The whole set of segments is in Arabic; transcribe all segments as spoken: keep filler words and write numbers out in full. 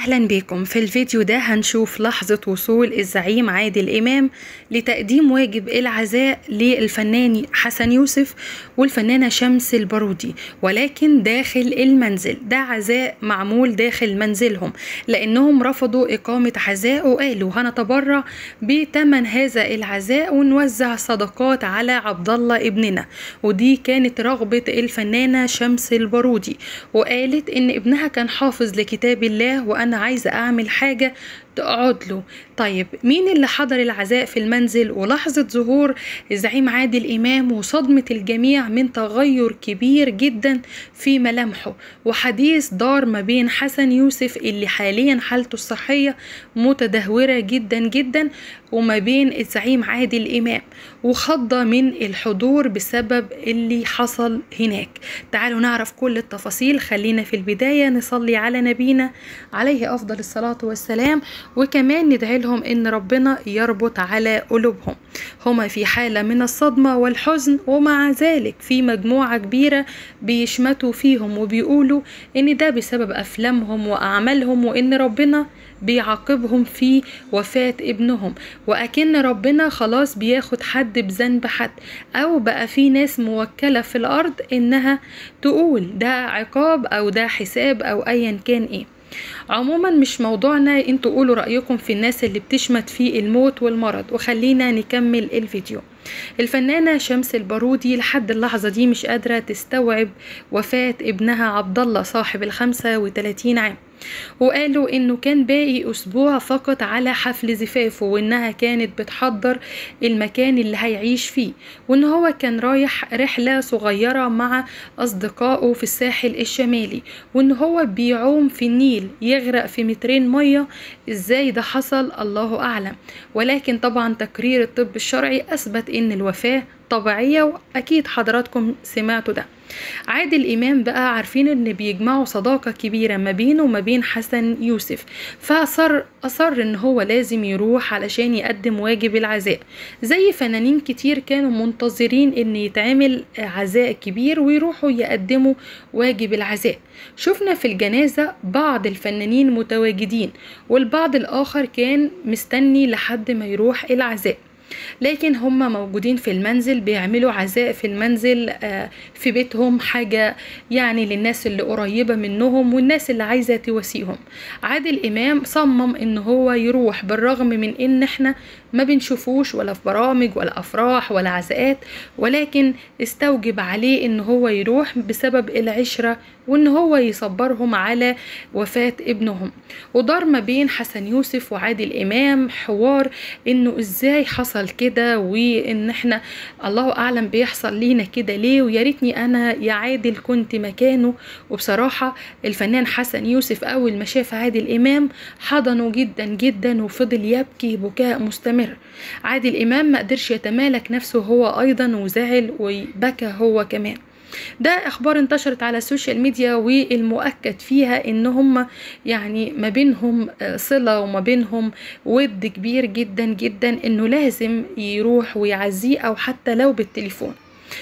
أهلا بكم. في الفيديو ده هنشوف لحظة وصول الزعيم عادل إمام لتقديم واجب العزاء للفنان حسن يوسف والفنانة شمس البارودي، ولكن داخل المنزل. ده عزاء معمول داخل منزلهم لأنهم رفضوا إقامة عزاء وقالوا هنتبرع بتمن هذا العزاء ونوزع صدقات على عبد الله ابننا. ودي كانت رغبة الفنانة شمس البارودي، وقالت إن ابنها كان حافظ لكتاب الله وانا عايزه اعمل حاجه تقعد له. طيب مين اللي حضر العزاء في المنزل؟ ولحظه ظهور الزعيم عادل امام وصدمه الجميع من تغير كبير جدا في ملامحه، وحديث دار ما بين حسن يوسف اللي حاليا حالته الصحيه متدهوره جدا جدا وما بين الزعيم عادل امام، وخضة من الحضور بسبب اللي حصل هناك. تعالوا نعرف كل التفاصيل. خلينا في البداية نصلي على نبينا عليه أفضل الصلاة والسلام، وكمان ندعي لهم إن ربنا يربط على قلوبهم. هما في حالة من الصدمة والحزن، ومع ذلك في مجموعة كبيرة بيشمتوا فيهم وبيقولوا إن ده بسبب أفلامهم وأعمالهم، وإن ربنا بيعاقبهم في وفاة ابنهم، وأكن ربنا خلاص بياخد حد بذنب حد، أو بقى في ناس موكلة في الأرض إنها تقول ده عقاب أو ده حساب أو أيا كان إيه. عموما مش موضوعنا، انتوا قولوا رأيكم في الناس اللي بتشمت في الموت والمرض، وخلينا نكمل الفيديو. الفنانة شمس البارودي لحد اللحظة دي مش قادرة تستوعب وفاة ابنها عبد الله صاحب الخمسة وتلاتين عام، وقالوا انه كان باقي اسبوع فقط على حفل زفافه، وانها كانت بتحضر المكان اللي هيعيش فيه، وان هو كان رايح رحلة صغيرة مع اصدقائه في الساحل الشمالي، وان هو بيعوم في النيل يغرق في مترين مية. ازاي ده حصل الله اعلم، ولكن طبعا تقرير الطب الشرعي اثبت ان الوفاة طبيعية، واكيد حضراتكم سمعتوا ده. عادل امام بقى عارفين ان بيجمعوا صداقة كبيرة ما بينه وما بين حسن يوسف، فاصر اصر ان هو لازم يروح علشان يقدم واجب العزاء، زي فنانين كتير كانوا منتظرين ان يتعمل عزاء كبير ويروحوا يقدموا واجب العزاء. شفنا في الجنازة بعض الفنانين متواجدين، والبعض الاخر كان مستني لحد ما يروح العزاء، لكن هم موجودين في المنزل بيعملوا عزاء في المنزل في بيتهم، حاجة يعني للناس اللي قريبة منهم والناس اللي عايزة تواسيهم. عادل إمام صمم ان هو يروح بالرغم من ان احنا ما بنشوفوش ولا في برامج ولا افراح ولا عزاءات، ولكن استوجب عليه ان هو يروح بسبب العشرة وان هو يصبرهم على وفاة ابنهم. ودار ما بين حسن يوسف وعادل امام حوار انه ازاي حصل كده، وان احنا الله اعلم بيحصل لينا كده ليه، ويا ريتني انا يا عادل كنت مكانه. وبصراحة الفنان حسن يوسف اول ما شاف عادل امام حضنه جدا جدا وفضل يبكي بكاء مستمر. عادل امام ما قدرش يتمالك نفسه هو ايضا وزعل وبكى هو كمان. ده اخبار انتشرت على السوشيال ميديا، والمؤكد فيها ان هم يعني ما بينهم صلة وما بينهم ود كبير جدا جدا، انه لازم يروح ويعزيه او حتى لو بالتليفون.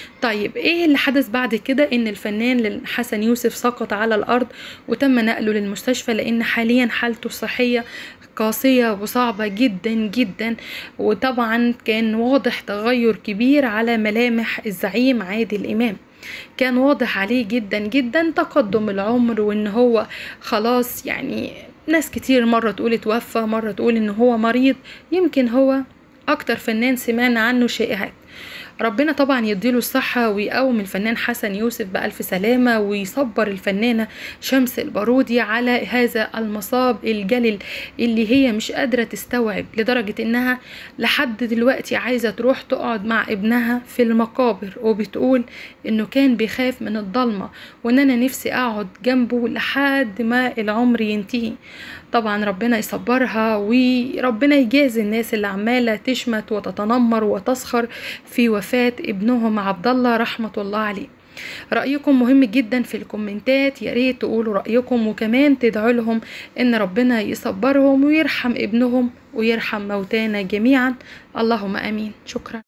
طيب ايه اللي حدث بعد كده؟ ان الفنان حسن يوسف سقط على الارض وتم نقله للمستشفى، لان حاليا حالته الصحية قاسية وصعبة جدا جدا، وطبعا كان واضح تغير كبير على ملامح الزعيم عادل امام. كان واضح عليه جدا جدا تقدم العمر، وان هو خلاص يعني ناس كتير مرة تقول اتوفى، مرة تقول ان هو مريض، يمكن هو اكتر فنان سمعنا عنه شائعات. ربنا طبعا يديله الصحة ويقوم الفنان حسن يوسف بألف سلامة، ويصبر الفنانة شمس البارودي على هذا المصاب الجلل اللي هي مش قادرة تستوعب، لدرجة انها لحد دلوقتي عايزة تروح تقعد مع ابنها في المقابر، وبتقول انه كان بيخاف من الضلمة، وان انا نفسي اقعد جنبه لحد ما العمر ينتهي. طبعا ربنا يصبرها، وربنا يجازي الناس اللي عمالة تشمت وتتنمر وتسخر في وفاة ابنهم عبد الله رحمة الله عليه. رأيكم مهم جدا في الكومنتات، يا ريت تقولوا رأيكم، وكمان تدعوا لهم ان ربنا يصبرهم ويرحم ابنهم ويرحم موتانا جميعا، اللهم امين. شكرا.